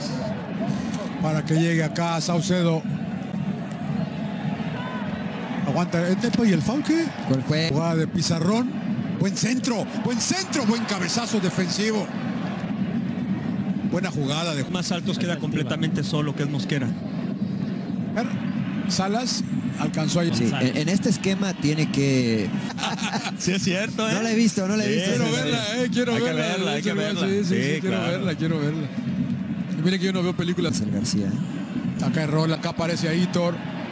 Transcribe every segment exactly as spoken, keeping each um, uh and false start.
para que llegue acá Saucedo. Aguanta el tempo y el foul, ¿qué? Jugada de Pizarrón. Buen centro, buen centro, buen cabezazo defensivo. Buena jugada. De más altos queda completamente solo, que es Mosquera. Salas alcanzó ahí. Sí, en, en este esquema tiene que... Sí, es cierto, ¿eh? No la he visto, no la he visto. Quiero verla, eh, quiero hay verla. Que verla hay que verla, Sí, sí, sí, sí, quiero claro. verla, quiero verla. Y miren que yo no veo películas. El García. Acá es Rola, acá aparece Aitor.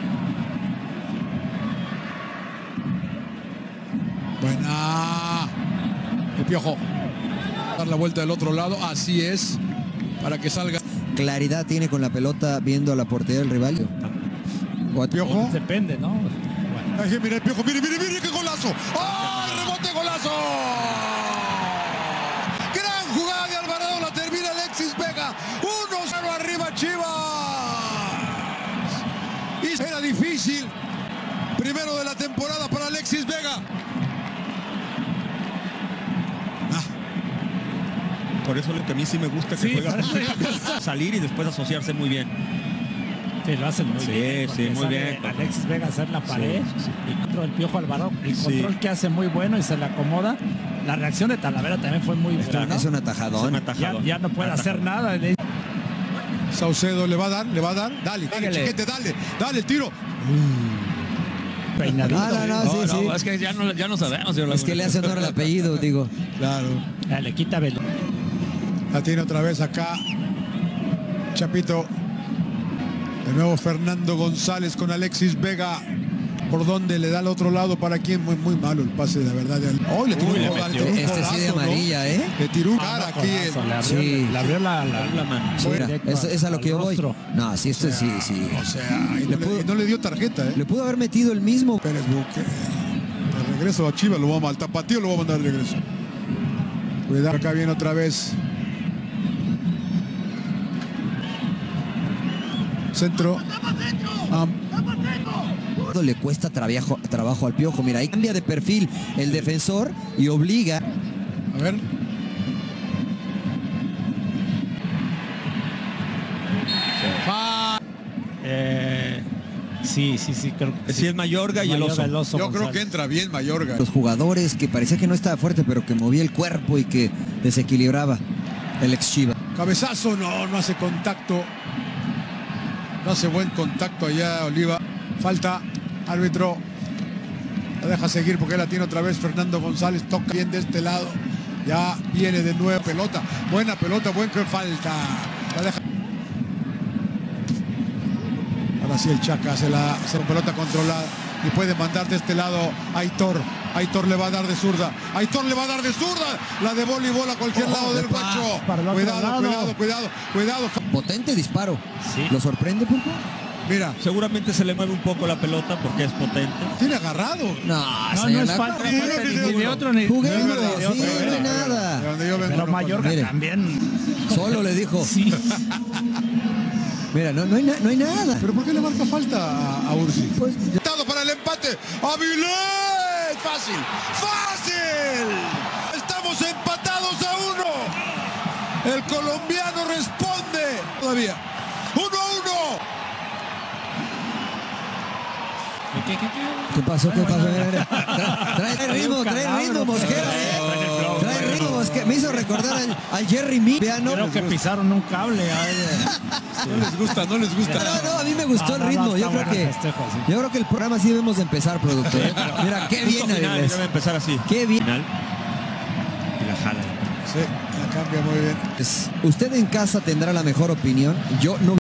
Buena. El Piojo. Dar la vuelta del otro lado, así es. Para que salga. Claridad tiene con la pelota viendo a la portería del rival. El Piojo. Depende, ¿no? Bueno. Ay, mira el Piojo, mire, mire, mire, qué golazo. ¡Oh, rebote, golazo! Gran jugada de Alvarado, la termina Alexis Vega. uno cero arriba Chivas. Y era difícil. Primero de la temporada para Alexis Vega. Por eso lo que a mí sí me gusta que Sí, juega salir y después asociarse muy bien. Sí, lo hacen muy Sí, bien. sí, muy sale bien. Alexis Vega a hacer la pared. Sí, sí. Y contra el Piojo Alvarado. El Sí. control que hace muy bueno y se le acomoda. La reacción de Talavera también fue muy buena, ¿no? Es un Es atajadón. un Ya, atajadón. ya no puede hacer nada. Le- Saucedo le va a dar, le va a dar. Dale, dale, chiquete, dale, dale el tiro. Peinadito. No, no, no, No, sí, no, sí. es que ya no, ya no sabemos. Es que le hace honor al apellido, digo. Claro. Ya, le quita velo. La tiene otra vez acá Chapito. De nuevo Fernando González con Alexis Vega. Por donde le da al otro lado, para quien muy, muy malo el pase, de verdad. Hoy le tiró Uy, un le golazo, metió. le tiró un Este sí de golazo, ¿no? amarilla, ¿eh? Le tiró un Ah, cara no, aquí. golazo, el- le abrió, Sí. le abrió la, la, La mano. Sí, mira, directo es, es a lo al que yo voy. rostro. No, sí, esto sí, sí. O sea, y no, Le le, pudo- y no le dio tarjeta, ¿eh? Le pudo haber metido el mismo. Pérez Buque. De regreso a Chivas, lo vamos al tapatío, lo vamos a mandar de regreso. Cuidado, acá viene otra vez. Centro. Am- Le cuesta trabajo, trabajo al Piojo. Mira, ahí cambia de perfil el defensor y obliga. a ver. Fa- Eh, sí, sí, sí. Creo que Sí, es Mayorga y el Oso. Oso Yo creo González. que entra bien Mayorga. Los jugadores que parecía que no estaba fuerte, pero que movía el cuerpo y que desequilibraba el ex Chiva. Cabezazo, no, no hace contacto. No hace buen contacto allá Oliva. Falta, árbitro. La deja seguir porque la tiene otra vez Fernando González. Toca bien de este lado. Ya viene de nuevo pelota. Buena pelota, buen que falta. La deja. Ahora sí el Chaca hace la, hace la pelota controlada. Y puede mandar de este lado a Aitor. Aitor le va a dar de zurda. Aitor le va a dar de zurda. La de voleibol a cualquier Oh, lado del de pa- guacho. para el otro Cuidado, lado. cuidado, cuidado, cuidado. Potente disparo. Sí. ¿Lo sorprende, Pulpo? Mira, Seguramente se le mueve un poco la pelota porque es potente. tiene agarrado. No, No, señor, no es la- falta, no, falta no, ni, no, ni de no. otro ni Juguemos, ni de sí, otro. no hay De nada. donde yo vengo, Pero no Mayorga pasa Mire. también. Solo le dijo. Sí. Mira, no, no, hay, na- no hay nada. nada. ¿Pero por qué le marca falta a, a Ursi? Pues, ya- Dado para el empate. ¡Avilés! ¡Fácil! ¡Fácil! Estamos empatados a uno. El colombiano responde. Todavía. ¡Uno a uno! ¿Qué, qué, qué? ¿Qué pasó? ¿Qué pasó? Mira, mira. Trae, trae ritmo, trae ritmo, Mosquera. ¿eh? Trae ritmo, Mosquera. Me hizo recordar al, al Jerry Miano. Creo que pisaron un cable. ay, No les gusta, no les gusta. No, no, a mí me gustó No, el no, no, ritmo. Yo está creo bueno que el festejo, sí. yo creo que el programa sí debemos de empezar, productor. ¿eh? Mira, qué bien, Punto final, Avilés. debe empezar así. Qué bien. Final. Y la jala. Sí, la cambia muy bien. Usted en casa tendrá la mejor opinión. Yo no